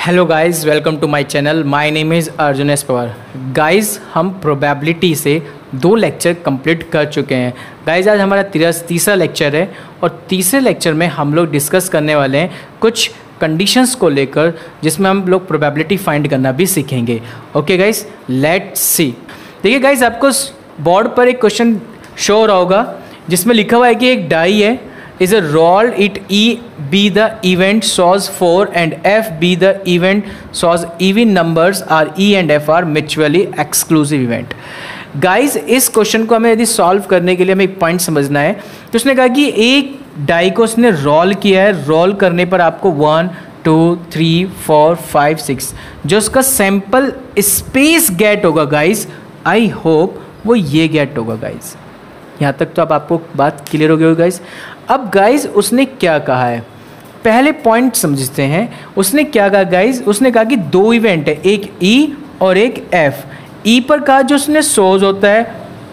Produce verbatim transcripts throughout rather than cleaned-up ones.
Hello guys, welcome to my channel. My name is Arjun S Pawar. Guys, हम probability से दो lecture complete कर चुके हैं। गाइस, आज हमारा तीसरा लेक्चर है और तीसरे लेक्चर में हम लोग डिस्कस करने वाले हैं कुछ कंडीशंस को लेकर, जिसमें हम लोग प्रोबेबिलिटी फाइंड करना भी सीखेंगे। Okay guys, let's see. देखिए गाइस, आपको बोर्ड पर एक क्वेश्चन शो हो रहा होगा जिसमें लिखा हुआ है कि एक डाई है, is a roll, it E be the event source four and F be the event source even numbers are E and F are mutually exclusive event। Guys, इस क्वेश्चन को हमें यदि सॉल्व करने के लिए हमें एक पॉइंट समझना है। तो उसने कहा कि एक डाई को उसने रोल किया है, रोल करने पर आपको one two three four five six जो उसका सैंपल स्पेस गेट होगा गाइज, आई होप वो ये गेट होगा गाइज। यहाँ तक तो अब आपको बात क्लियर हो गई होगी गाइज। अब गाइज, उसने क्या कहा है, पहले पॉइंट समझते हैं। उसने क्या कहा गाइज, उसने कहा कि दो इवेंट है, एक ई और एक एफ। ई पर कहा जो उसने सोर्स होता है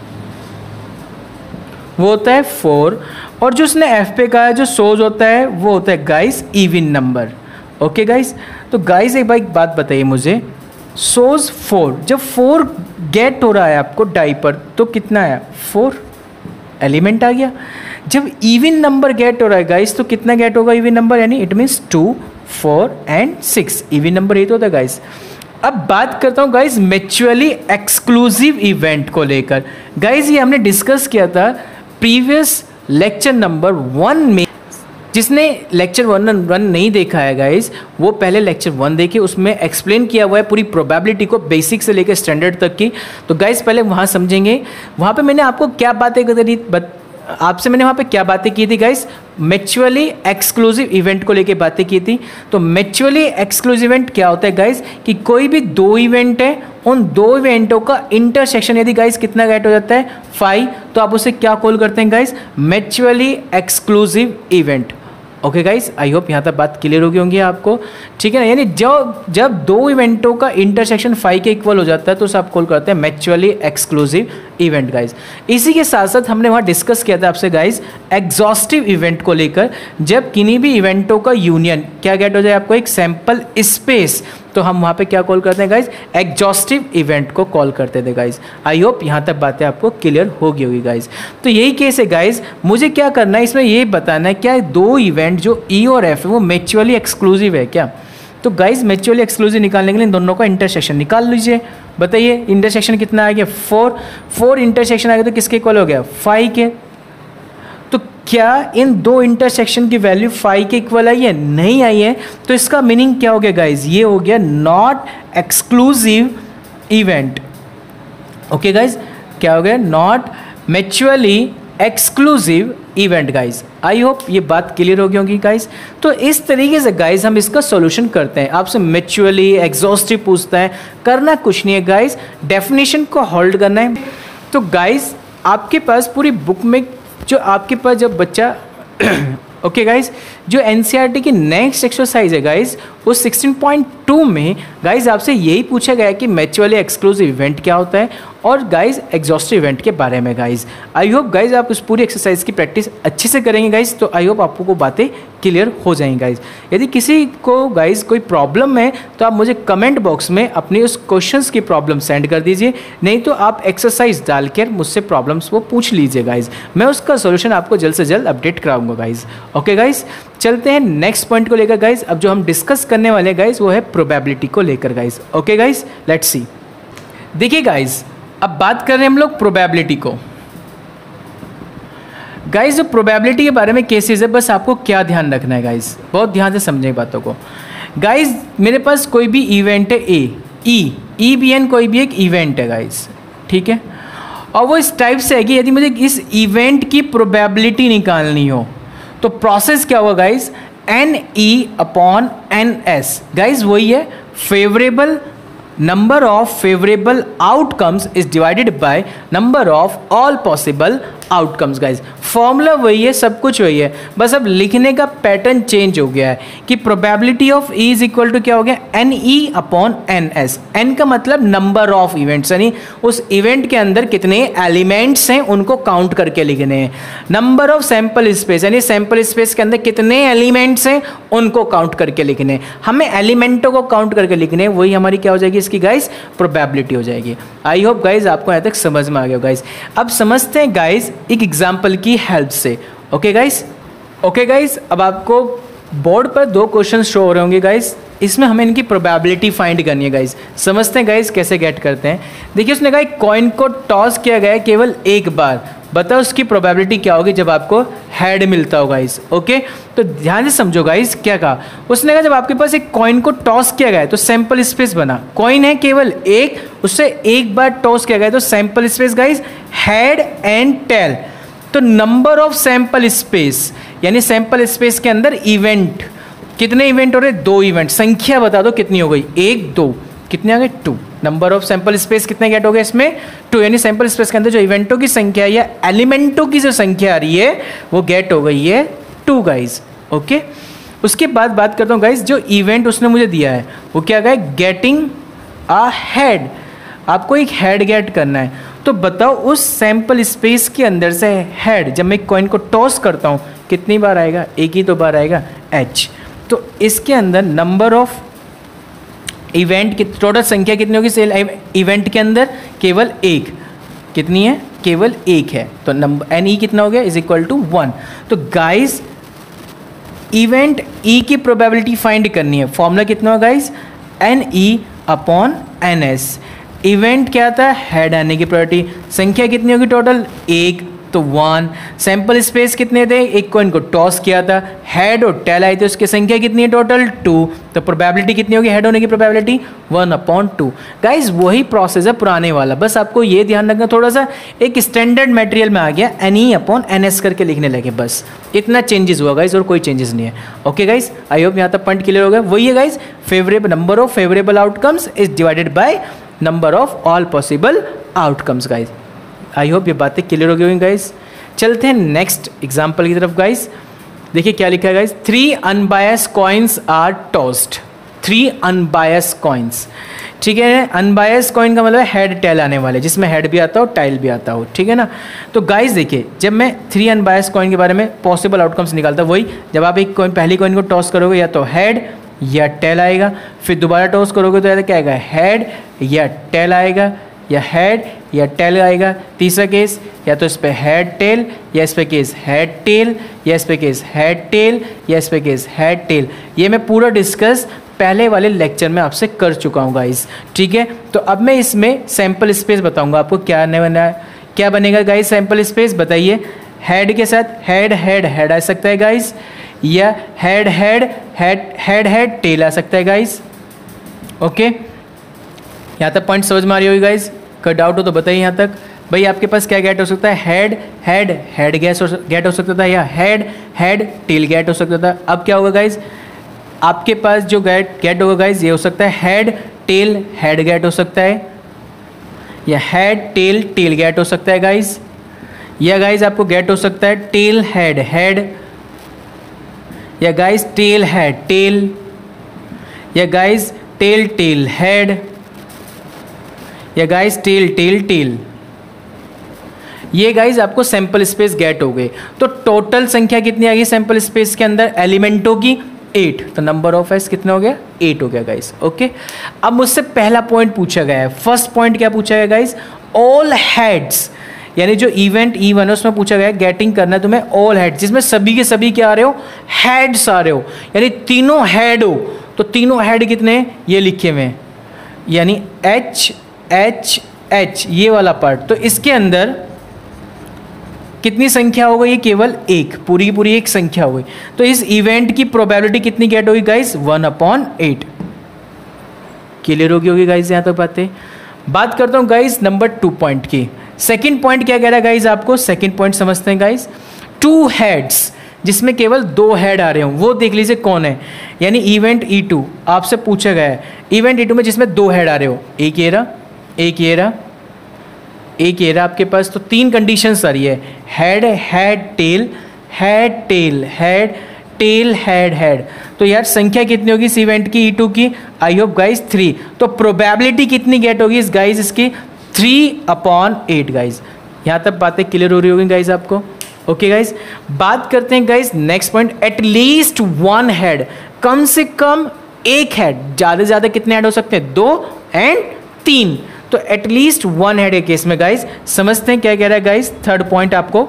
वो होता है फोर, और जो उसने एफ पे कहा जो सोर्स होता है वो होता है guys even number. Okay guys, तो गाइज एक बार एक बात बताइए मुझे, सोर्स फोर, जब फोर गेट हो रहा है आपको डाई पर तो कितना आया, फोर एलिमेंट आ गया। जब इवन नंबर गेट हो रहा है गाइस तो कितना गेट होगा इवन नंबर, यानी it means two four and six. Even number ये तो होता है गाइस। अब बात करता हूँ गाइस म्यूचुअली एक्सक्लूसिव इवेंट को लेकर। गाइस, ये हमने डिस्कस किया था प्रीवियस लेक्चर नंबर वन में। जिसने लेक्चर वन वन नहीं देखा है गाइस, वो पहले लेक्चर वन देखे, उसमें एक्सप्लेन किया हुआ है पूरी प्रोबेबिलिटी को, बेसिक से लेकर स्टैंडर्ड तक की। तो गाइस पहले वहाँ समझेंगे। वहाँ पे मैंने आपको क्या बातें करी, आपसे मैंने वहाँ पे क्या बातें की थी गाइस, म्यूचुअली एक्सक्लूसिव इवेंट को लेके बातें की थी। तो म्यूचुअली एक्सक्लूसिव इवेंट क्या होता है गाइस, कि कोई भी दो इवेंट है, उन दो इवेंटों का इंटरसेक्शन यदि गाइस कितना गेट हो जाता है, फाइव, तो आप उसे क्या कॉल करते हैं guys, mutually exclusive event. Okay guys, I hope यहाँ तक बात क्लियर होगी होंगी आपको, ठीक है ना। यानी जब जब दो इवेंटों का इंटरसेक्शन फाइव के इक्वल हो जाता है तो उसे आप कॉल करते हैं म्यूचुअली एक्सक्लूसिव इवेंट गाइस। इसी के साथ साथ हमने वहाँ डिस्कस किया था आपसे गाइस एग्जॉस्टिव इवेंट को लेकर, जब किन्हीं भी इवेंटों का यूनियन क्या गेट हो जाए आपको, एक सैंपल स्पेस, तो हम वहाँ पे क्या कॉल करते हैं गाइस, एग्जॉस्टिव इवेंट को कॉल करते थे गाइस। आई होप यहाँ तक बातें आपको क्लियर हो गई होगी गाइस। तो यही केस है गाइस, मुझे क्या करना है इसमें ये बताना है क्या दो इवेंट जो ई और एफ है वो म्यूचुअली एक्सक्लूसिव है क्या। तो गाइस म्यूचुअली एक्सक्लूसिव निकालने के लिए इन दोनों का इंटरसेक्शन निकाल लीजिए। बताइए इंटरसेक्शन कितना आ गया, फोर। फोर इंटरसेक्शन आ गया तो किसके इक्वल हो गया, फाइव के। तो क्या इन दो इंटरसेक्शन की वैल्यू फाइव के इक्वल आई है, नहीं आई है। तो इसका मीनिंग क्या हो गया गाइज, ये हो गया not exclusive event. Okay guys, क्या हो गया, not mutually exclusive event guys. I hope ये बात क्लियर हो गई होगी गाइज। तो इस तरीके से गाइज हम इसका सॉल्यूशन करते हैं। आपसे म्यूचुअली एग्जॉस्टिव पूछता है, करना कुछ नहीं है गाइज, डेफिनेशन को होल्ड करना है। तो गाइज आपके पास पूरी बुक में जो आपके पास जब बच्चा ओके गाइज, जो एनसीईआरटी की नेक्स्ट एक्सरसाइज है गाइज, उस सिक्सटीन पॉइंट टू में गाइज आपसे यही पूछा गया है कि म्यूचुअली एक्सक्लूसिव इवेंट क्या होता है और गाइज एग्जॉस्टिव इवेंट के बारे में गाइज। आई होप गाइज आप उस पूरी एक्सरसाइज की प्रैक्टिस अच्छे से करेंगे गाइज, तो आई होप आपको बातें क्लियर हो जाएंगी गाइज। यदि किसी को गाइज कोई प्रॉब्लम है तो आप मुझे कमेंट बॉक्स में अपनी उस क्वेश्चंस की प्रॉब्लम सेंड कर दीजिए, नहीं तो आप एक्सरसाइज डालकर मुझसे प्रॉब्लम्स वो पूछ लीजिए गाइज। मैं उसका सोल्यूशन आपको जल्द से जल्द अपडेट कराऊंगा गाइज। ओके गाइज, चलते हैं नेक्स्ट पॉइंट को लेकर गाइज। अब जो हम डिस्कस करने वाले गाइज वो है प्रोबेबिलिटी को लेकर guys. Okay guys, let's see. देखिए गाइज, अब बात कर रहे हैं हम लोग प्रोबेबिलिटी को। गाइज जो प्रोबेबिलिटी के बारे में केसेस है, बस आपको क्या ध्यान रखना है गाइज, बहुत ध्यान से समझने की बातों को। गाइज मेरे पास कोई भी इवेंट है ए, ई ई बी एन कोई भी एक इवेंट है गाइज, ठीक है। और वो इस टाइप से है कि यदि मुझे इस इवेंट की प्रोबेबिलिटी निकालनी हो तो प्रोसेस क्या होगा guys, N E upon N S. Guys वही है, favourable number of favourable outcomes is divided by number of all possible outcomes guys. Formula वही है, सब कुछ वही है, बस अब लिखने का पैटर्न चेंज हो गया है कि probability of E is equal to क्या हो गया, N E upon N S. N का मतलब नंबर ऑफ इवेंट्स, यानी उस इवेंट के अंदर कितने एलिमेंट्स हैं उनको काउंट करके लिखने हैं। नंबर ऑफ सैंपल स्पेस, यानी सैंपल स्पेस के अंदर कितने एलिमेंट्स हैं उनको काउंट करके लिखने हैं। हमें एलिमेंटों को काउंट करके लिखने हैं, वही हमारी क्या हो जाएगी इसकी गाइज, प्रोबेबिलिटी हो जाएगी। आई होप गाइज आपको यहाँ तक समझ में आ गया गाइज। अब समझते हैं गाइज एक एग्जाम्पल की हेल्प से। ओके गाइज, ओके गाइज, अब आपको बोर्ड पर दो क्वेश्चन शो हो रहे होंगे गाइज, इसमें हमें इनकी प्रोबेबिलिटी फाइंड करनी है गाइज। समझते हैं गाइज कैसे गेट करते हैं। देखिए उसने कहा कॉइन को टॉस किया गया है केवल एक बार, बताओ उसकी प्रोबेबिलिटी क्या होगी जब आपको हेड मिलता हो गाइज। ओके, तो ध्यान से समझो गाइज क्या कहा उसने। कहा जब आपके पास एक कॉइन को टॉस किया गया है तो सैंपल स्पेस बना, कॉइन है केवल एक, उससे एक बार टॉस किया गया तो sample space guys head and tail. तो नंबर ऑफ सैंपल स्पेस, यानी सैंपल स्पेस के अंदर इवेंट, कितने इवेंट हो रहे, दो इवेंट, संख्या बता दो कितनी हो गई, एक दो, कितने आ गए, two. Number of sample space कितने गेट हो गए इसमें, टू, यानी सैंपल स्पेस के अंदर जो इवेंटों की संख्या या एलिमेंटों की जो संख्या आ रही है वो गेट हो गई है टू गाइज। ओके, उसके बाद बात करता हूँ गाइज, जो इवेंट उसने मुझे दिया है वो क्या गया, गेटिंग अ हेड। आपको एक हेड गेट करना है, तो बताओ उस सैंपल स्पेस के अंदर से हेड जब मैं कॉइन को टॉस करता हूँ कितनी बार आएगा, एक ही तो बार आएगा, एच। तो इसके अंदर नंबर ऑफ इवेंट की टोटल संख्या कितनी होगी सेल इवेंट के अंदर, केवल एक, कितनी है, केवल एक है, तो नंबर एन ई कितना हो गया, इज इक्वल टू वन। तो गाइस इवेंट ई की प्रोबेबिलिटी फाइंड करनी है, फॉर्मूला कितना होगा guys, N E upon N S. Event क्या था, हेड आने की प्रोबेबिलिटी, संख्या कितनी होगी टोटल, एक, तो वन। सैंपल स्पेस कितने थे, एक कॉइन को टॉस किया था, हेड और टेल आई थी, उसकी संख्या कितनी है टोटल, टू। तो प्रोबेबिलिटी कितनी होगी हेड होने की, probability one upon two. Guys वही प्रोसेस है पुराने वाला, बस आपको ये ध्यान रखना थोड़ा सा एक स्टैंडर्ड मटेरियल में आ गया, N E upon N S करके लिखने लगे, बस इतना चेंजेस हुआ गाइज और कोई चेंजेस नहीं है। ओके गाइज, आई होप यहाँ तक पॉइंट क्लियर हो गया। वही है guys, favourable number of favourable outcomes is divided by number of all possible outcomes. Guys I hope ये बातें क्लियर हो गई होंगी गाइज। चलते हैं नेक्स्ट एग्जाम्पल की तरफ गाइज। देखिए क्या लिखा है guys, three unbiased coins are tossed, three unbiased coins. ठीक है, अनबायस कॉइन का मतलब हेड टेल आने वाले, जिसमें हेड भी आता हो टाइल भी आता हो, ठीक है ना। तो गाइज देखिए जब मैं थ्री अनबायस कॉइन के बारे में पॉसिबल आउटकम्स निकालता हूँ, वही जब आप एक कॉइन पहली कॉइन को टॉस करोगे या तो हेड या टेल आएगा, फिर दोबारा टॉस करोगे तो क्या आएगा, हेड या टेल आएगा, या हेड या टेल आएगा। तीसरा केस या तो इस पे हेड टेल, या इस पे केस हेड टेल, या इस पे केस हेड टेल, या इस पे केस हेड टेल। ये मैं पूरा डिस्कस पहले वाले लेक्चर में आपसे कर चुका हूँ गाइस, ठीक है। तो अब मैं इसमें सैंपल स्पेस बताऊँगा आपको क्या बना है, क्या बनेगा गाइस सैंपल स्पेस, बताइए। हेड के साथ हेड हेड हेड आ सकता है गाइस, या head head head head head tail आ सकता है गाइस। ओके, यहाँ तक पॉइंट समझ में आ रही होगी गाइज, कोई डाउट हो तो बताइए यहाँ तक। भाई आपके पास क्या गेट हो सकता है, head head head guys get हो सकता था, या हेड हेड टेल गेट हो सकता था। अब क्या होगा गाइज, आपके पास जो गेट गेट होगा गाइज ये हो सकता है हेड टेल हेड गेट हो सकता है, या हेड टेल टेल गेट हो सकता है गाइज, या गाइज आपको गेट हो सकता है टेल हेड हेड, या गाइज टेल हेड टेल, या गाइज टेल टेल हेड, या गाइस टेल टेल टेल। ये गाइस आपको सैंपल स्पेस गेट हो गए। तो टोटल संख्या कितनी आ गई सैंपल स्पेस के अंदर एलिमेंटों की, एट। तो नंबर ऑफ एस कितना हो गया, एट हो गया गाइस। ओके, अब मुझसे पहला पॉइंट पूछा गया है, फर्स्ट पॉइंट क्या पूछा गया गाइस, ऑल हेड्स, यानी जो इवेंट ई वन है उसमें पूछा गया गेटिंग करना है तुम्हें ऑल हेड्स, जिसमें सभी के सभी क्या आ रहे हो, हेड्स आ रहे हो, यानी तीनों हेड हो। तो तीनों हेड कितने हैं, ये लिखे हुए हैं, यानी एच एच एच ये वाला पार्ट। तो इसके अंदर कितनी संख्या हो गई, ये केवल एक, पूरी की पूरी एक संख्या हो गई। तो इस इवेंट की प्रोबेबिलिटी कितनी गेट होगी guys, one upon eight. Clear होगी होगी गाइस यहाँ तक तो बातें। बात करता हूँ गाइस नंबर टू पॉइंट की। सेकंड पॉइंट क्या कह रहा है गाइस, आपको सेकंड पॉइंट समझते हैं गाइस। टू हेड्स, जिसमें केवल दो हेड आ रहे हों, वो देख लीजिए कौन है। यानी इवेंट ई टू आपसे पूछा गया है, इवेंट ई टू में जिसमें दो हेड आ रहे हो, एक ये रहा, एक ये रहा, एक ये रहा आपके पास, तो तीन कंडीशन सारी है, head head tail, head tail head tail head head. तो यार संख्या कितनी होगी इस इवेंट की ई टू की? I hope guys three. तो प्रोबेबिलिटी कितनी गेट होगी इस गाइज इसकी? Three upon eight guys. यहाँ तक बातें क्लियर हो रही होगी गाइज आपको? ओके गाइज, बात करते हैं guys next point, at least one head, कम से कम एक हेड। ज़्यादा से ज़्यादा कितने हेड हो सकते हैं? दो एंड तीन। तो एटलीस्ट वन हेड के केस में गाइज समझते हैं क्या कह रहा है गाइज। थर्ड पॉइंट आपको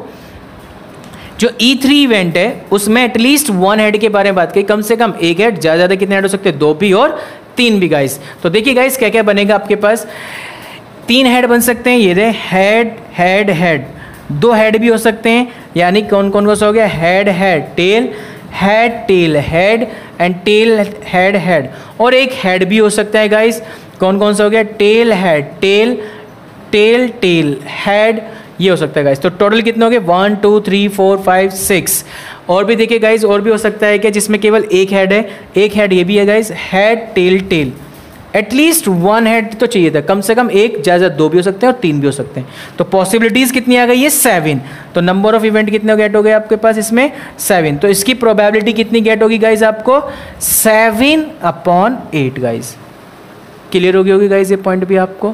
जो ई थ्री इवेंट है उसमें एटलीस्ट वन हेड के बारे में बात की, कम से कम एक हेड, ज़्यादा ज़्यादा कितने हेड हो सकते हैं? दो भी और तीन भी गाइज। तो देखिए गाइज क्या क्या बनेगा आपके पास, तीन हेड बन सकते हैं, ये रहे हेड हेड हेड। दो हेड भी हो सकते हैं, यानी कौन कौन सा हो गया? Head head tail, head tail head and tail head head. और एक हेड भी हो सकता है गाइज, कौन कौन सा हो गया? Tail head tail tail tail head, ये हो सकता है गाइज। तो टोटल कितने हो गए? One two three four five six. और भी देखिए गाइज, और भी हो सकता है कि जिसमें केवल एक हेड है, एक हेड ये भी है guys, head tail tail. At least one head तो चाहिए था, कम से कम एक, ज़्यादा दो भी हो सकते हैं और तीन भी हो सकते हैं। तो पॉसिबिलिटीज़ कितनी आ गई है? सेवन। तो नंबर ऑफ इवेंट कितने गेट हो गए आपके पास इसमें? सेवन। तो इसकी प्रोबेबिलिटी कितनी गेट होगी गाइज आपको? Seven upon eight guys. Clear हो गई होगी गाइज ये पॉइंट भी आपको।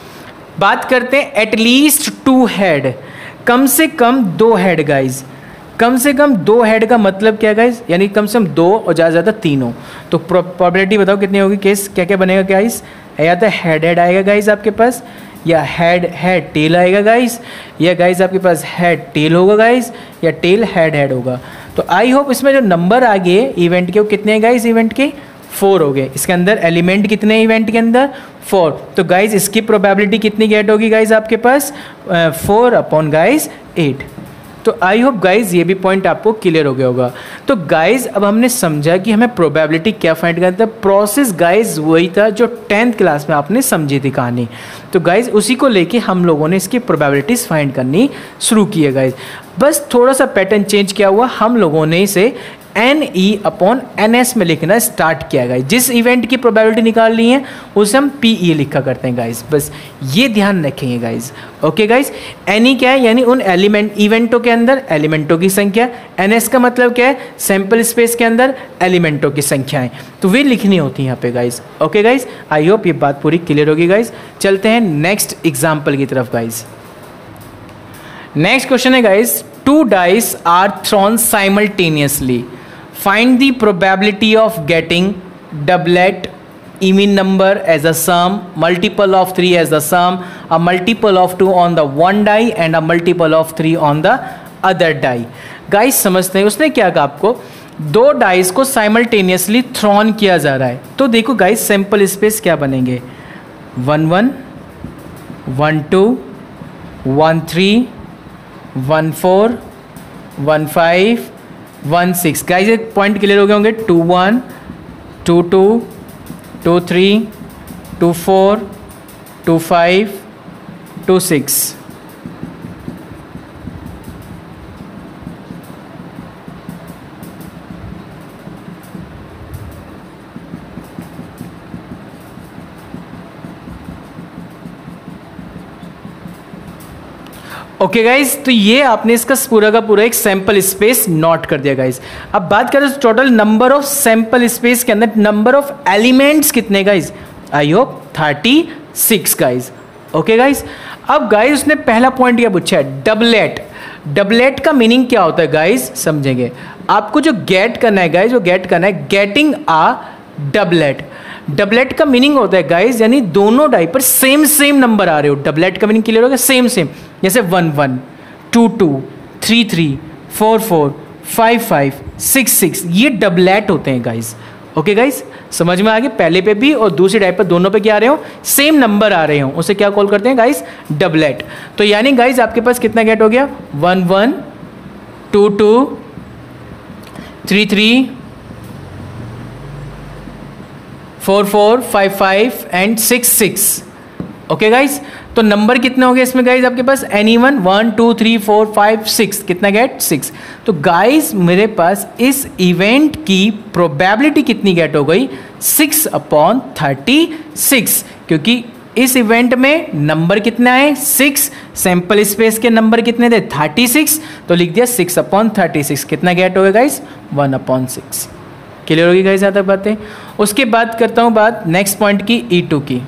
बात करते हैं एटलीस्ट टू हेड, कम से कम दो हेड गाइज। कम से कम दो हेड का मतलब क्या गाइज? यानी कम से कम दो और ज़्यादा ज़्यादा तीन हो। तो प्रोबेबिलिटी बताओ कितनी होगी? केस क्या क्या बनेगा गाइज? या तो हेड हेड आएगा गाइज आपके पास, या हेड हेड टेल आएगा गाइज, या गाइज आपके पास हेड टेल होगा गाइज, या टेल हेड हेड होगा। तो आई होप इसमें जो नंबर आ गए इवेंट के वो कितने हैं गाइज? इवेंट के फोर हो गए। इसके अंदर एलिमेंट कितने हैं इवेंट के अंदर? फोर। तो गाइज इसकी प्रोबेबिलिटी कितनी गेट होगी गाइज आपके पास? Four upon guys eight. तो आई होप गाइज ये भी पॉइंट आपको क्लियर हो गया होगा। तो गाइज अब हमने समझा कि हमें प्रोबेबिलिटी क्या फाइंड करना था। प्रोसेस गाइज वही था जो टेंथ क्लास में आपने समझी थी कहानी। तो गाइज उसी को लेके हम लोगों ने इसकी प्रोबेबिलिटीज फाइंड करनी शुरू की है गाइज। बस थोड़ा सा पैटर्न चेंज किया हुआ, हम लोगों ने इसे N E upon N S में लिखना स्टार्ट किया गाइज। जिस इवेंट की प्रोबेबिलिटी निकाल ली है उसे हम पी ई लिखा करते हैं गाइज। बस ये ध्यान रखेंगे guys. Okay guys, N E क्या है? यानी उन एलिमेंट इवेंटों के अंदर एलिमेंटों की संख्या। एन एस का मतलब क्या है? सैंपल स्पेस के अंदर एलिमेंटों की संख्याएं। तो वे लिखनी होती हैं यहाँ पे guys. Okay guys, I hope ये बात पूरी क्लियर होगी गाइज। चलते हैं नेक्स्ट एग्जाम्पल की तरफ गाइज। नेक्स्ट क्वेश्चन है guys, two dice are thrown simultaneously, find the probability of getting doublet, even number as a sum, multiple of three as the sum, a multiple of two on the one die and a multiple of three on the other die। Guys समझते हैं उसने क्या कहा आपको, दो dice को simultaneously throne किया जा रहा है। तो देखो गाइस सैंपल स्पेस क्या बनेंगे? One one one two one three one four one five one six. Guys एक पॉइंट क्लियर हो गए होंगे, two one two two two three two four two five two six. Okay guys, तो ये आपने इसका पूरा का पूरा एक सैंपल स्पेस नोट कर दिया गाइज। अब बात करें तो total number of sample space के अंदर नंबर ऑफ एलिमेंट्स कितने guys? I hope thirty six guys. Okay guys, अब गाइज उसने पहला पॉइंट क्या पूछा है? डबलेट। डबलेट का मीनिंग क्या होता है गाइज? समझेंगे। आपको जो गेट करना है गाइज, वो गेट करना है गेटिंग आ डबलेट। डबलेट का मीनिंग होता है गाइज, यानी दोनों डाई पर सेम सेम नंबर आ रहे हो। डबलेट का मीनिंग क्लियर होगा? सेम सेम, जैसे one one two two three three four four five five six six, ये डबलेट होते हैं गाइज। ओके गाइज, समझ में आ गया? पहले पे भी और दूसरी डाई पर दोनों पे क्या आ रहे हो? सेम नंबर आ रहे हो, उसे क्या कॉल करते हैं गाइज? डबलेट। तो यानी गाइज आपके पास कितना गेट हो गया? One one two two three three four four five five and six six. Okay guys, तो नंबर कितने हो गए इसमें गाइज आपके पास? Any one one two three four five six. कितना गेट? सिक्स। तो गाइज मेरे पास इस इवेंट की प्रोबेबिलिटी कितनी गेट हो गई? सिक्स अपॉन थर्टी सिक्स, क्योंकि इस इवेंट में नंबर कितना है सिक्स, सैंपल स्पेस के नंबर कितने थे थर्टी सिक्स, तो लिख दिया सिक्स अपॉन थर्टी सिक्स, कितना गेट हो गया guys one upon six. Clear होगी गाइस ज़्यादा बातें। उसके बाद करता हूँ बात नेक्स्ट पॉइंट की ई टू की।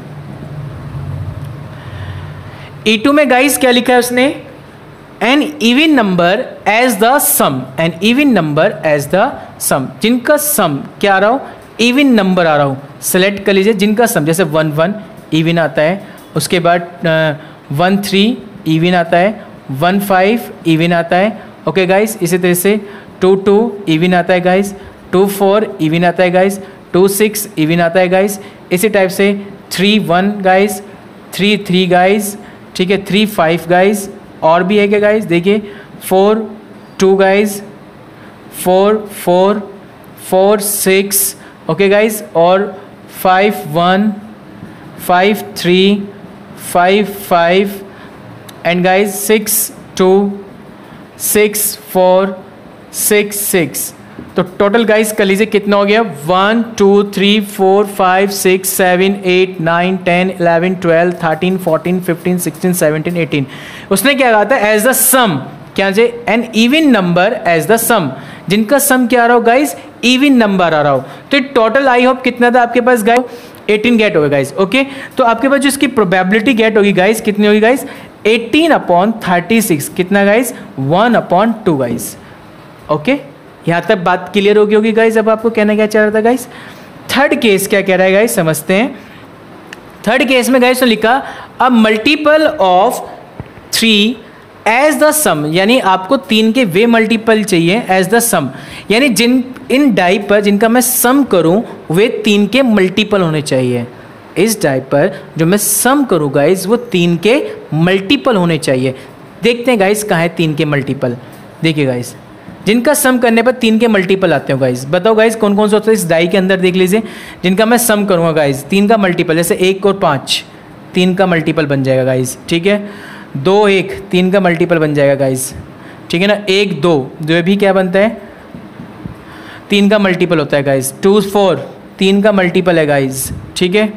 ई टू में गाइस क्या लिखा है उसने, an even number as the sum, an even number as the sum, जिनका सम क्या आ रहा हो इवन नंबर आ रहा हो, सेलेक्ट कर लीजिए जिनका सम, जैसे वन वन इवन आता है, उसके बाद वन थ्री इवन आता है, वन फाइव इवन आता है, ओके गाइस। इसी तरह से टू टू इवन आता है गाइस, टू फोर इवन आता है गाइस, टू सिक्स इवन आता है गाइस। इसी टाइप से three one guys, three three guys, ठीक है, थ्री फाइव गाइस, और भी है क्या गाइस, देखिए four two guys, four four, four six, okay guys, और five one, five three, five five, and guys six two, six four, six six. तो total guys कर लीजिए कितना हो गया, one two three four five six seven eight nine ten eleven twelve thirteen fourteen fifteen sixteen seventeen eighteen. उसने क्या कहा था एज द सम, क्या जे an even number as the sum, जिनका सम क्या आ रहा हो गाइस इवन नंबर आ रहा हो। तो टोटल आई होप कितना था आपके पास गाइस एटीन गेट होगा गाइस, ओके। तो आपके पास जो इसकी प्रोबेबिलिटी गेट होगी गाइस कितनी होगी guys eighteen upon thirty six, कितना guys one upon two guys, okay. यहाँ तक बात क्लियर होगी होगी गाइस। अब आपको कहना क्या चाह रहा था गाइस, थर्ड केस क्या कह रहा है गाइस समझते हैं। थर्ड केस में गाइस ने लिखा a multiple of three as the sum, यानी आपको तीन के वे मल्टीपल चाहिए एज द सम, यानी जिन इन डाई पर जिनका मैं सम करूं वे तीन के मल्टीपल होने चाहिए। इस डाई पर जो मैं सम करूं गाइस वो तीन के मल्टीपल होने चाहिए। देखते हैं गाइस कहाँ है तीन के मल्टीपल। देखिए गाइस जिनका सम करने पर तीन के मल्टीपल आते हो गाइस, बताओ गाइस कौन कौन से होते हैं इस डाई के अंदर, देख लीजिए जिनका मैं सम करूँगा गाइस तीन का मल्टीपल, जैसे एक और पाँच तीन का मल्टीपल बन जाएगा गाइस, ठीक है। दो एक तीन का मल्टीपल बन जाएगा गाइस, ठीक है ना। एक दो दो भी क्या बनता है तीन का मल्टीपल होता है गाइस। टू फोर तीन का मल्टीपल है गाइस, ठीक है।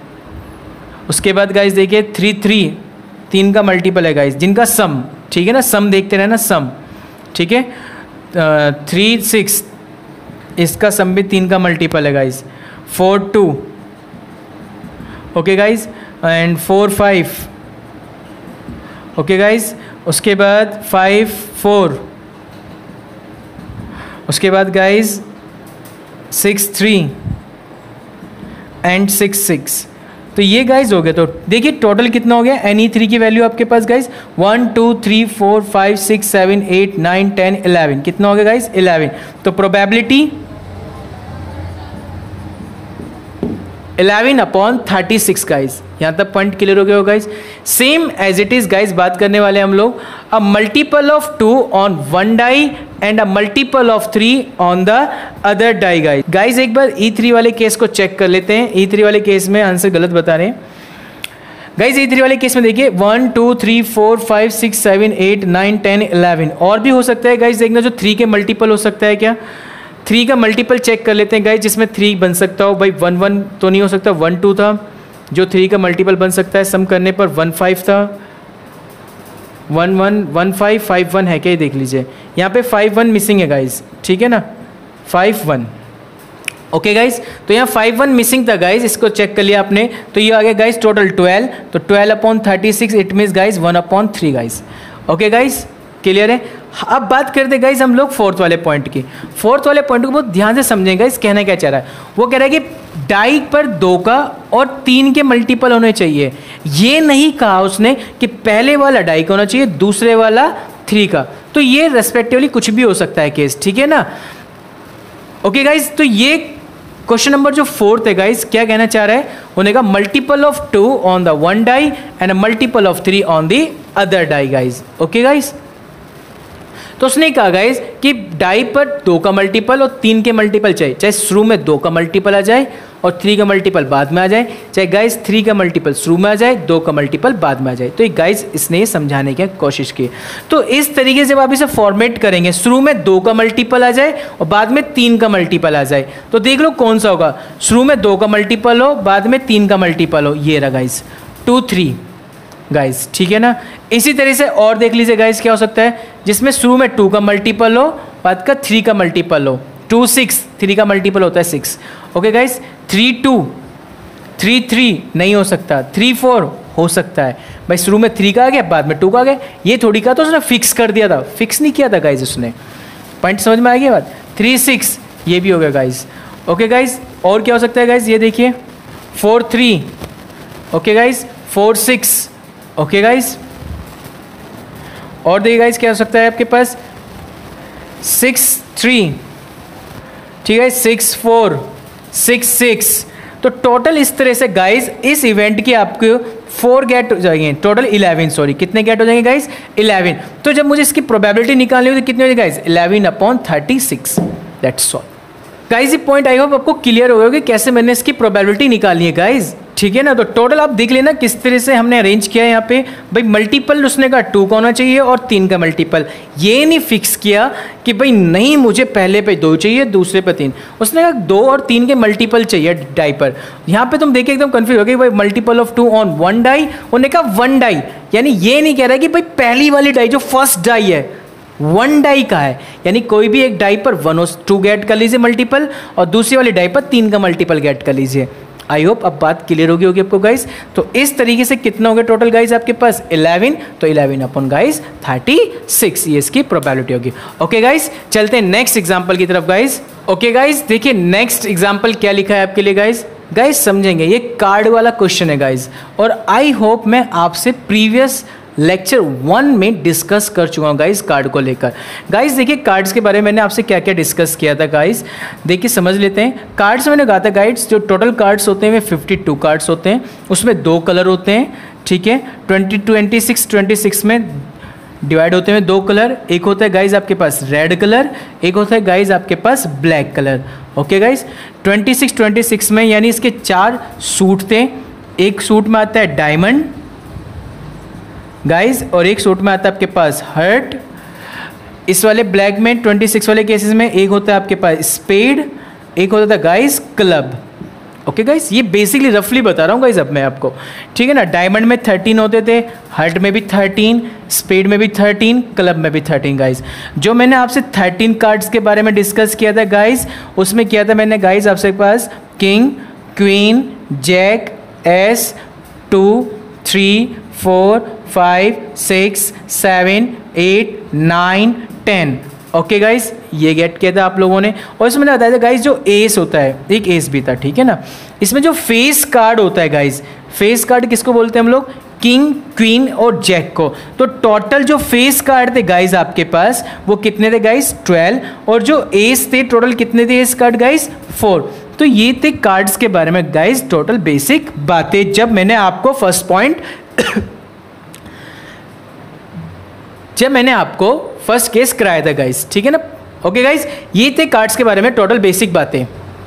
उसके बाद गाइस देखिए थ्री थ्री तीन का मल्टीपल है गाइस, जिनका सम, ठीक है ना, सम देखते रहना सम, ठीक है। थ्री सिक्स इसका सम भी तीन का मल्टीपल है guys. Four two, okay guys, and four five, okay guys. उसके बाद फाइव फोर, उसके बाद guys six three and six six. तो ये गाइस हो गया। तो देखिए टोटल कितना हो गया एन ई थ्री की वैल्यू आपके पास guys one two three four five six seven eight nine ten eleven, कितना हो गया गाइस इलेवन। तो probability eleven upon thirty six guys. यहाँ तक पॉइंट क्लियर हो गया हो guys. Same as it is guys बात करने वाले हम लोग a multiple of two on one die and a multiple of three on the other die guys. Guys एक बार ई थ्री वाले केस को चेक कर लेते हैं। ई थ्री वाले केस में आंसर गलत बता रहे हैं गाइस। ई थ्री वाले केस में देखिए one two three four five six seven eight nine ten eleven, और भी हो सकता है गाइस। देखना जो थ्री के मल्टीपल हो सकता है क्या, थ्री का मल्टीपल चेक कर लेते हैं गाइस जिसमें थ्री बन सकता हो। भाई वन वन तो नहीं हो सकता, वन टू था जो थ्री का मल्टीपल बन सकता है सम करने पर। वन फाइव था, one one one five five one है क्या, ये देख लीजिए यहाँ पे फाइव वन मिसिंग है गाइस, ठीक है ना, फाइव वन, ओके गाइस। तो यहाँ फाइव वन मिसिंग था गाइस, इसको चेक कर लिया आपने। तो ये आ गया गाइस टोटल ट्वेल्व, तो twelve upon thirty six it means guys one upon three guys, okay guys clear है। अब बात करते गाइस हम लोग फोर्थ वाले पॉइंट की। फोर्थ वाले पॉइंट को बहुत ध्यान से समझेंगे गाइस, कहना क्या चाह रहा है। वो कह रहा है कि डाई पर दो का और तीन के मल्टीपल होने चाहिए। ये नहीं कहा उसने कि पहले वाला डाई का होना चाहिए दूसरे वाला थ्री का। तो ये रेस्पेक्टिवली कुछ भी हो सकता है केस, ठीक है ना, ओके गाइस। तो ये क्वेश्चन नंबर जो फोर्थ है गाइस क्या कहना चाह रहा है, होने का multiple of two on the one die and multiple of three on the other die guys, okay guys. तो उसने कहा गाइस कि डाई पर दो का मल्टीपल और तीन के मल्टीपल चाहिए, चाहे शुरू में दो का मल्टीपल आ जाए और थ्री का मल्टीपल बाद में आ जाए, चाहे गाइस थ्री का मल्टीपल शुरू में आ जाए दो का मल्टीपल बाद में आ जाए। तो ये गाइस इसने ये समझाने की कोशिश की। तो इस तरीके से आप इसे फॉर्मेट करेंगे, शुरू में दो का मल्टीपल आ जाए और बाद में तीन का मल्टीपल आ जाए। तो देख लो कौन सा होगा, शुरू में दो का मल्टीपल हो बाद में तीन का मल्टीपल हो, ये रहा गाइस, टू थ्री गाइस, ठीक है ना। इसी तरह से और देख लीजिए गाइस क्या हो सकता है जिसमें शुरू में टू का मल्टीपल हो, बाद का थ्री का मल्टीपल हो। टू सिक्स, थ्री का मल्टीपल होता है six. Okay guys, three two, three three नहीं हो सकता, थ्री फोर हो सकता है। भाई शुरू में थ्री का आ गया, बाद में टू का आ गया, ये थोड़ी का तो उसने फिक्स कर दिया था, फिक्स नहीं किया था गाइस उसने। पॉइंट समझ में आ गया बात। थ्री सिक्स ये भी हो गया गाइस। ओके गाइस, और क्या हो सकता है गाइस, ये देखिए four three, okay guys, four six, okay guys, और देखिए गाइस क्या हो सकता है आपके पास, सिक्स थ्री, ठीक है, सिक्स फोर, सिक्स सिक्स। तो टोटल इस तरह से गाइस इस इवेंट के आपको फोर गेट हो जाएंगे, टोटल इलेवन, सॉरी कितने गेट हो जाएंगे गाइस, इलेवन। तो जब मुझे इसकी प्रोबेबिलिटी निकालनी हो तो कितनी हो जाएगी guys, eleven upon thirty six, that's all guys. ये पॉइंट आई होप आपको क्लियर हो गया कि कैसे मैंने इसकी प्रोबेबिलिटी निकालनी है गाइस, ठीक है ना। तो टोटल आप देख लेना किस तरह से हमने अरेंज किया है यहाँ पे। भाई मल्टीपल उसने कहा टू का होना चाहिए और तीन का मल्टीपल, ये नहीं फिक्स किया कि भाई नहीं मुझे पहले पे दो चाहिए दूसरे पे तीन, उसने कहा दो और तीन के मल्टीपल चाहिए डाई पर। यहाँ पे तुम देखिए एकदम कंफ्यूज हो गए, भाई multiple of two on one die, उन्होंने कहा वन डाई, यानी ये नहीं कह रहा कि भाई पहली वाली डाई जो फर्स्ट डाई है वन डाई का है, यानी कोई भी एक डाई पर वन और टू गेट कर लीजिए मल्टीपल, और दूसरी वाली डाई पर तीन का मल्टीपल गेट कर लीजिए। आई होप अब बात क्लियर होगी होगी आपको गाइस। तो इस तरीके से कितना हो गया टोटल गाइस आपके पास, इलेवन, तो eleven upon guys thirty six, ये इसकी प्रोबेबिलिटी होगी। ओके गाइस, चलते हैं नेक्स्ट एग्जांपल की तरफ गाइस। ओके गाइस, देखिए नेक्स्ट एग्जांपल क्या लिखा है आपके लिए गाइस। गाइस समझेंगे ये कार्ड वाला क्वेश्चन है गाइस, और आई होप मैं आपसे प्रीवियस लेक्चर वन में डिस्कस कर चुका हूँ गाइस कार्ड को लेकर। गाइस देखिए कार्ड्स के बारे में मैंने आपसे क्या क्या डिस्कस किया था गाइस, देखिए समझ लेते हैं। कार्ड्स मैंने कहा था गाइस जो टोटल कार्ड्स होते हैं वे फिफ्टी टू कार्ड्स होते हैं, उसमें दो कलर होते हैं, ठीक है। Twenty twenty six twenty six में डिवाइड होते हैं दो कलर, एक होता है गाइस आपके पास रेड कलर, एक होता है गाइस आपके पास black colour. Okay guys, twenty six twenty six में यानी इसके चार सूट थे, एक सूट में आता है डायमंड गाइस, और एक सूट में आता है आपके पास हर्ट। इस वाले ब्लैक में ट्वेंटी सिक्स वाले केसेस में एक होता है आपके पास स्पेड, एक होता था गाइस क्लब। ओके गाइस, ये बेसिकली रफली बता रहा हूँ गाइस अब मैं आपको, ठीक है ना। डायमंड में थर्टीन होते थे, हर्ट में भी थर्टीन, स्पेड में भी थर्टीन, क्लब में भी थर्टीन गाइस। जो मैंने आपसे थर्टीन कार्ड्स के बारे में डिस्कस किया था गाइस, उसमें किया था मैंने गाइस आपसे पास king, queen, jack, ace, two, three, four, five, six, seven, eight, nine, ten. Okay guys, ये गेट किया था आप लोगों ने। और इसमें मैंने बताया था गाइस जो एस होता है, एक एस भी था, ठीक है ना। इसमें जो फेस कार्ड होता है गाइस, फेस कार्ड किसको बोलते हैं हम लोग, किंग, क्वीन और जैक को। तो टोटल जो फेस कार्ड थे गाइस आपके पास वो कितने थे गाइस, ट्वेल्व, और जो एस थे टोटल कितने थे एस कार्ड गाइस, फोर। तो ये थे कार्ड्स के बारे में गाइस टोटल बेसिक बातें, जब मैंने आपको फर्स्ट पॉइंट जब मैंने आपको फर्स्ट केस कराया था गाइस, ठीक है ना। ओके गाइस, ये थे कार्ड्स के बारे में टोटल बेसिक बातें।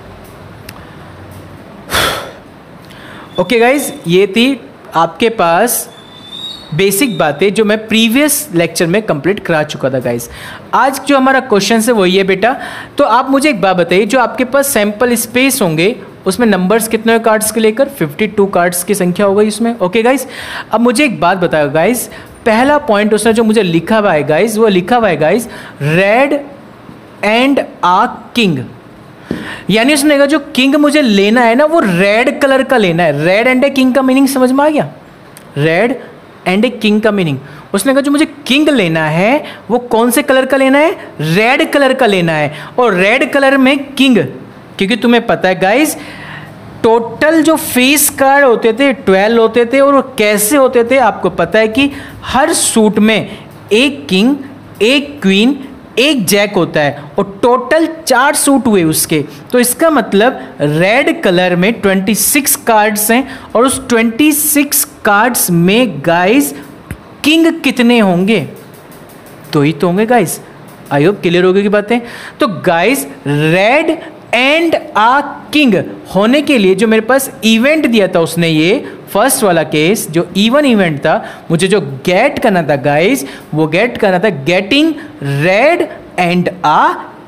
ओके गाइस, ये थी आपके पास बेसिक बातें जो मैं प्रीवियस लेक्चर में कंप्लीट करा चुका था गाइस। आज जो हमारा क्वेश्चन है वही है बेटा। तो आप मुझे एक बात बताइए, जो आपके पास सैंपल स्पेस होंगे उसमें नंबर्स कितने हैं कार्ड्स के लेकर, फिफ्टी टू कार्ड्स की संख्या हो गई उसमें। ओके गाइस, अब मुझे एक बात बताओ गाइस, पहला पॉइंट उसने जो मुझे लिखा हुआ है गाइस, वो लिखा हुआ है guys red and a king, यानी उसने कहा जो किंग मुझे लेना है ना वो रेड कलर का लेना है। रेड एंड ए किंग का मीनिंग समझ में आ गया, रेड एंड ए किंग का मीनिंग। उसने कहा जो मुझे किंग लेना है वो कौन से कलर का लेना है, रेड कलर का लेना है, और रेड कलर में किंग, क्योंकि तुम्हें पता है गाइस टोटल जो फेस कार्ड होते थे ट्वेल्व होते थे, और वो कैसे होते थे आपको पता है कि हर सूट में एक किंग, एक क्वीन, एक जैक होता है, और टोटल चार सूट हुए उसके। तो इसका मतलब रेड कलर में ट्वेंटी सिक्स कार्ड्स हैं, और उस ट्वेंटी सिक्स कार्ड्स में गाइस किंग कितने होंगे, दो ही तो होंगे गाइस। आई होप क्लियर हो गई बातें। तो guys red and a king होने के लिए जो मेरे पास इवेंट दिया था उसने, ये फर्स्ट वाला केस जो इवन इवेंट था, मुझे जो गेट करना था गाइस वो गेट करना था getting red and a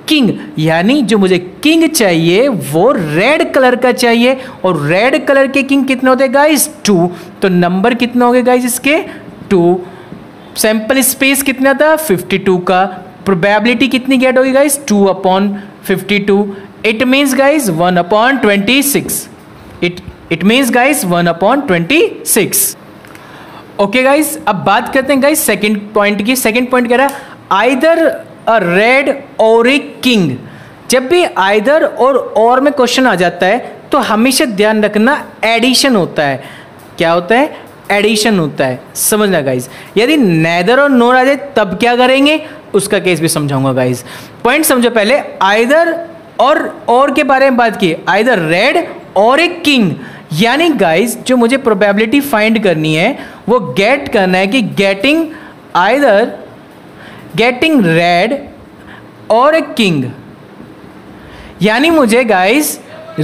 king, यानी जो मुझे किंग चाहिए वो रेड कलर का चाहिए, और रेड कलर के किंग कितने होते हैं गाइस? टू। तो नंबर कितना हो गया गाइस इसके? टू। सैंपल स्पेस कितना था? फिफ्टी टू का। प्रोबेबिलिटी कितनी गेट होगी guys? Two upon fifty two. It means guys one upon twenty six. It it means guys one upon twenty six. Okay guys, अब बात करते हैं गाइस सेकंड पॉइंट की। सेकंड पॉइंट कह रहा है आइदर अ रेड और ए किंग। जब भी आइदर और और में क्वेश्चन आ जाता है तो हमेशा ध्यान रखना एडिशन होता है। क्या होता है? एडिशन होता है, समझना गाइस। यदि नेदर और नोर आ जाए तब क्या करेंगे उसका केस भी समझाऊंगा गाइस। पॉइंट समझो पहले। आइदर और और के बारे में बात की, आइदर रेड और ए किंग, यानी गाइस जो मुझे प्रोबेबिलिटी फाइंड करनी है वो गेट करना है कि गेटिंग आइदर गेटिंग रेड और ए किंग, यानी मुझे गाइस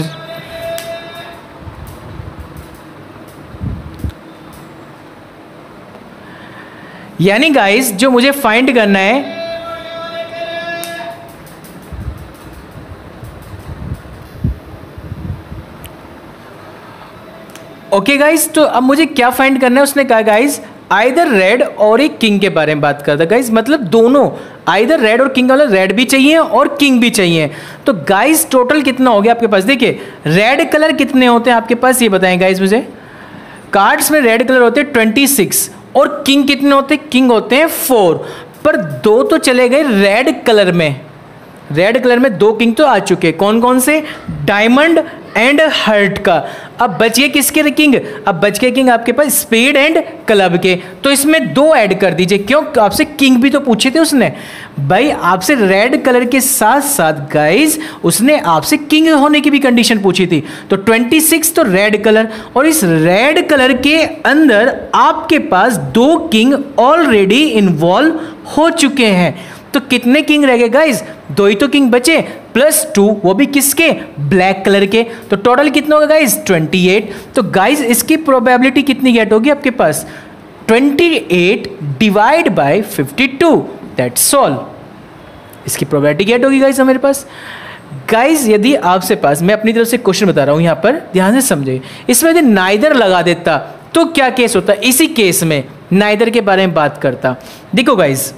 यानी गाइस जो मुझे फाइंड करना है ओके गाइस, तो अब मुझे क्या फाइंड करना है? उसने कहा गाइस आइदर रेड और एक किंग के बारे में बात करता गाइस, मतलब दोनों आइदर रेड और किंग वाला, रेड भी चाहिए और किंग भी चाहिए। तो गाइस टोटल कितना हो गया आपके पास? देखिए रेड कलर कितने होते हैं आपके पास ये बताएं गाइस मुझे। कार्ड्स में रेड कलर होते हैं ट्वेंटी सिक्स और किंग कितने होते हैं? किंग होते हैं फोर। पर दो तो चले गए रेड कलर में, रेड कलर में दो किंग तो आ चुके। कौन कौन से? डायमंड एंड हर्ट का। अब बच गए किसके किंग? अब बच गए किंग आपके पास स्पेड एंड क्लब के। तो इसमें दो ऐड कर दीजिए। क्यों? आपसे किंग भी तो पूछे थे उसने भाई, आपसे रेड कलर के साथ साथ गाइस उसने आपसे किंग होने की भी कंडीशन पूछी थी। तो ट्वेंटी सिक्स तो रेड कलर, और इस रेड कलर के अंदर आपके पास दो किंग ऑलरेडी इन्वॉल्व हो चुके हैं। तो कितने किंग रह गए गाइस? दो ही तो किंग बचे, प्लस टू, वो भी किसके? ब्लैक कलर के। तो टोटल कितना होगा गाइस? Twenty eight. तो गाइस इसकी प्रोबेबिलिटी कितनी गेट होगी आपके पास? Twenty eight divide by fifty two, that's all. इसकी प्रोबेबिलिटी गेट होगी गाइस हमारे पास। गाइस यदि आपसे पास, मैं अपनी तरफ से क्वेश्चन बता रहा हूं यहां पर, ध्यान से समझे। इसमें यदि नाइदर लगा देता तो क्या केस होता? इसी केस में नाइदर के बारे में बात करता। देखो guys,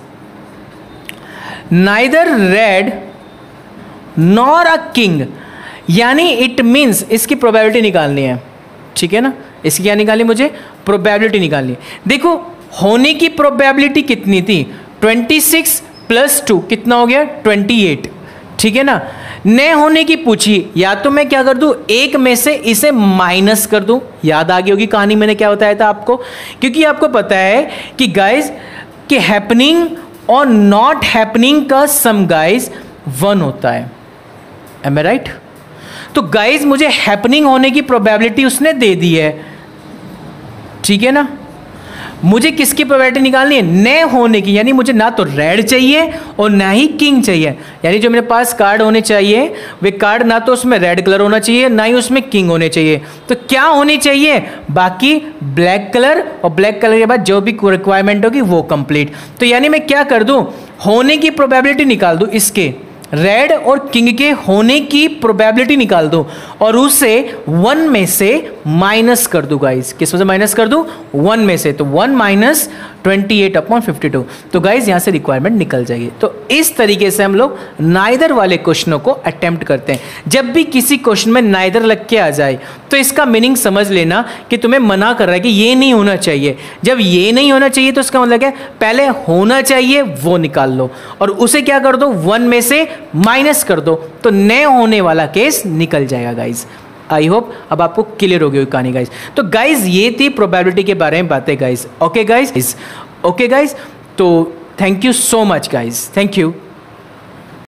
neither red nor a king, यानी इट मीन्स इसकी प्रोबेबिलिटी निकालनी है, ठीक है ना। इसकी क्या निकालनी? मुझे प्रोबेबिलिटी निकालनी है। देखो होने की प्रोबेबिलिटी कितनी थी? ट्वेंटी सिक्स प्लस टू कितना हो गया? ट्वेंटी एट, ठीक है ना। न होने की पूछी, या तो मैं क्या कर दूं, एक में से इसे माइनस कर दूं। याद आ गई होगी कहानी मैंने क्या बताया था आपको, क्योंकि आपको पता है कि गाइस कि हैपनिंग और नॉट हैपनिंग का सम गाइस वन होता है। Am I right? तो गाइस मुझे हैपनिंग होने की प्रोबेबिलिटी उसने दे दी है, ठीक है ना। मुझे किसकी प्रोबेबिलिटी निकालनी है? न होने की, यानी मुझे ना तो रेड चाहिए और ना ही किंग चाहिए। यानी जो मेरे पास कार्ड होने चाहिए वे कार्ड ना तो उसमें रेड कलर होना चाहिए ना ही उसमें किंग होने चाहिए। तो क्या होनी चाहिए? बाकी ब्लैक कलर, और ब्लैक कलर के बाद जो भी रिक्वायरमेंट होगी वो कंप्लीट। तो यानी मैं क्या कर दूं, होने की प्रोबेबिलिटी निकाल दूं, इसके रेड और किंग के होने की प्रोबेबिलिटी निकाल दो और उसे वन में से माइनस कर दो गाइस। किस में से माइनस कर दो? वन में से। तो one minus twenty eight upon fifty two. तो गाइस यहाँ से रिक्वायरमेंट निकल जाएगी। तो इस तरीके से हम लोग नाइदर वाले क्वेश्चनों को अटेम्प्ट करते हैं। जब भी किसी क्वेश्चन में नाइदर लग के आ जाए तो इसका मीनिंग समझ लेना कि तुम्हें मना कर रहा है कि ये नहीं होना चाहिए। जब ये नहीं होना चाहिए तो इसका मतलब है पहले होना चाहिए वो निकाल लो और उसे क्या कर दो, वन में से माइनस कर दो, तो न होने वाला केस निकल जाएगा गाइज। आई होप अब आपको क्लियर हो गई कहानी गाइज। तो गाइज ये थी प्रोबेबिलिटी के बारे में बातें guys. Okay guys, okay guys, तो thank you so much guys, thank you.